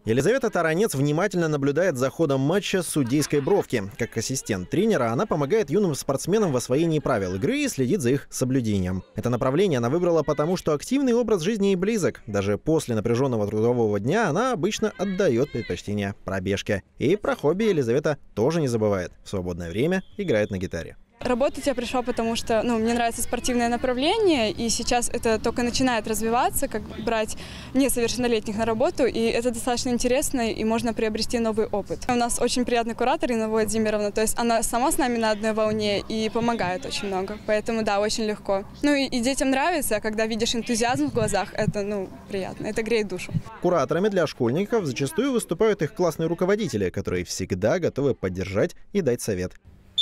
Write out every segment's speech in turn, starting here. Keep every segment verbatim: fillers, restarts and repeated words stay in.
Елизавета Таранец внимательно наблюдает за ходом матча с судейской бровки. Как ассистент тренера она помогает юным спортсменам в освоении правил игры и следит за их соблюдением. Это направление она выбрала потому, что активный образ жизни ей близок. Даже после напряженного трудового дня она обычно отдает предпочтение пробежке. И про хобби Елизавета тоже не забывает. В свободное время играет на гитаре. Работать я пришла, потому что ну, мне нравится спортивное направление, и сейчас это только начинает развиваться, как брать несовершеннолетних на работу, и это достаточно интересно, и можно приобрести новый опыт. У нас очень приятный куратор Инна Владимировна, то есть она сама с нами на одной волне и помогает очень много, поэтому да, очень легко. Ну и, и детям нравится, а когда видишь энтузиазм в глазах, это ну приятно, это греет душу. Кураторами для школьников зачастую выступают их классные руководители, которые всегда готовы поддержать и дать совет.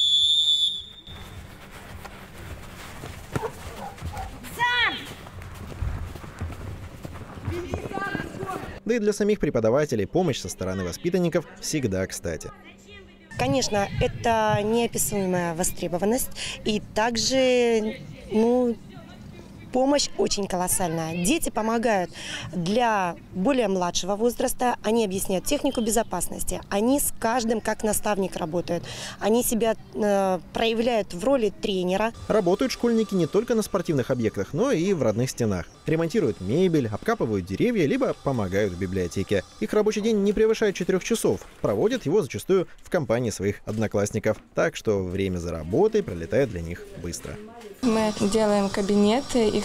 Да и для самих преподавателей помощь со стороны воспитанников всегда кстати. Конечно, это неописуемая востребованность и также, ну, помощь очень колоссальная. Дети помогают для более младшего возраста, они объясняют технику безопасности, они с каждым как наставник работают, они себя э, проявляют в роли тренера. Работают школьники не только на спортивных объектах, но и в родных стенах. Ремонтируют мебель, обкапывают деревья, либо помогают в библиотеке. Их рабочий день не превышает четырех часов. Проводят его зачастую в компании своих одноклассников. Так что время за работой пролетает для них быстро. Мы делаем кабинеты, их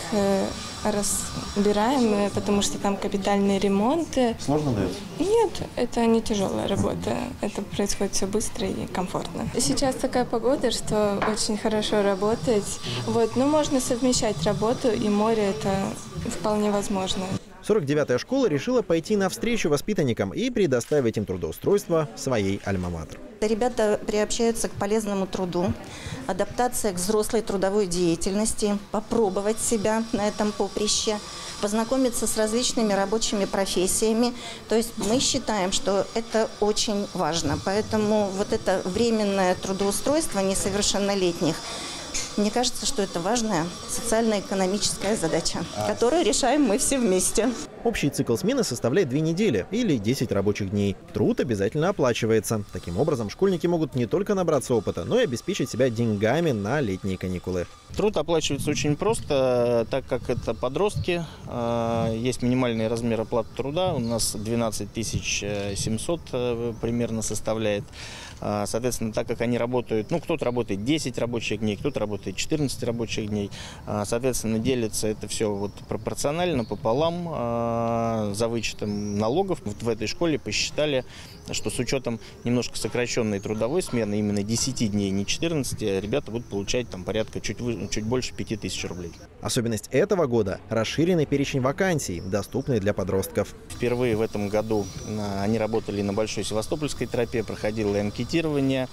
разбираем, потому что там капитальные ремонты. Сложно дается? Нет, это не тяжелая работа. Это происходит все быстро и комфортно. Сейчас такая погода, что очень хорошо работать. Вот, но можно совмещать работу и море, это вполне возможно. сорок девятая школа решила пойти навстречу воспитанникам и предоставить им трудоустройство в своей альма-матер. Ребята приобщаются к полезному труду, адаптация к взрослой трудовой деятельности, попробовать себя на этом поприще, познакомиться с различными рабочими профессиями. То есть мы считаем, что это очень важно. Поэтому вот это временное трудоустройство несовершеннолетних, мне кажется, что это важная социально-экономическая задача, которую решаем мы все вместе. Общий цикл смены составляет две недели или десять рабочих дней. Труд обязательно оплачивается. Таким образом, школьники могут не только набраться опыта, но и обеспечить себя деньгами на летние каникулы. Труд оплачивается очень просто, так как это подростки. Есть минимальный размер оплаты труда, у нас двенадцать тысяч семьсот примерно составляет. Соответственно, так как они работают, ну, кто-то работает десять рабочих дней, кто-то работает четырнадцать рабочих дней, соответственно, делится это все вот пропорционально пополам за вычетом налогов. Вот в этой школе посчитали, что с учетом немножко сокращенной трудовой смены, именно десяти дней, не четырнадцати, ребята будут получать там порядка чуть, чуть больше пяти тысяч рублей. Особенность этого года – расширенный перечень вакансий, доступный для подростков. Впервые в этом году они работали на Большой Севастопольской тропе, проходило анкетирование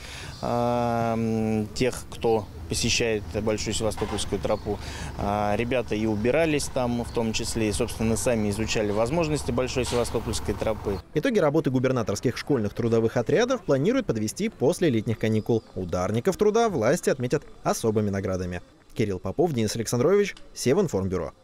э, тех, кто посещает Большую Севастопольскую тропу. Ребята и убирались там, в том числе, и, собственно, сами изучали возможности Большой Севастопольской тропы. Итоги работы губернаторских школьных трудовых отрядов планируют подвести после летних каникул. Ударников труда власти отметят особыми наградами. Кирилл Попов, Денис Александрович, Севинформбюро.